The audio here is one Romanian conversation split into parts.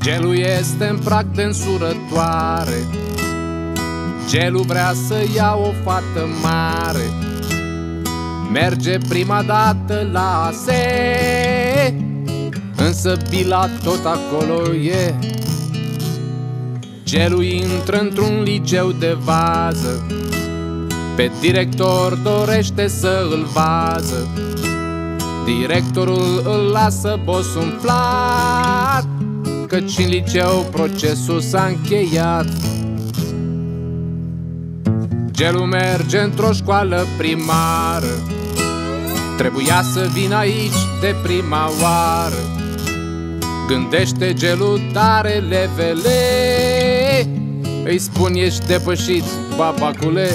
Gelul este în prag de însurătoare, Gelul vrea să ia o fată mare. Merge prima dată la ASE, însă Bila tot acolo e. Gelul intră într-un liceu de vază, pe director dorește să îl vază. Directorul îl lasă boss umflat, căci în liceu procesul s-a încheiat. Gelul merge într-o școală primară, trebuia să vină aici de prima oară. Gândește Gelul tare levele, îi spun ești depășit, babacule.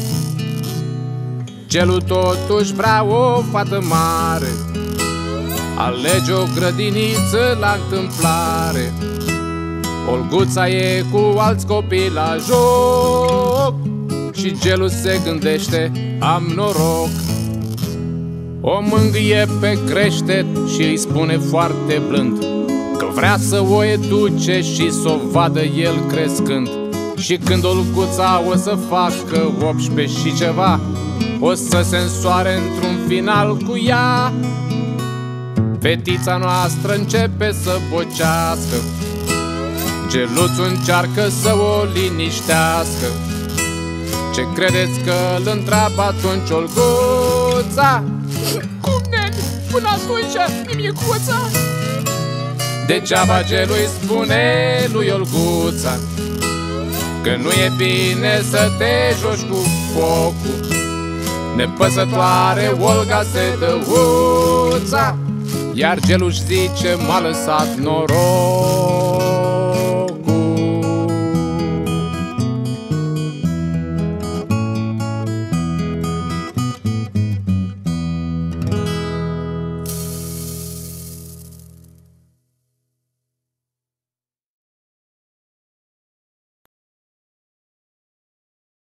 Gelul totuși vrea o fată mare, alege o grădiniță la întâmplare. Olguța e cu alți copii la joc și Gelul se gândește, am noroc. O mângâie pe creștet și îi spune foarte blând că vrea să o educe și să o vadă el crescând. Și când Olguța o să facă 18 și ceva, o să se însoare într-un final cu ea. Fetița noastră începe să bocească, Geluțul încearcă să o liniștească. Ce credeți că îl întreabă atunci Olguța? Cum, neni? Până atunci, mimicuța? Degeaba Gelul îi spune lui Olguța că nu e bine să te joci cu focul. Nepăsătoare Olga se dă uța, iar Gelul își zice, m-a lăsat noroc.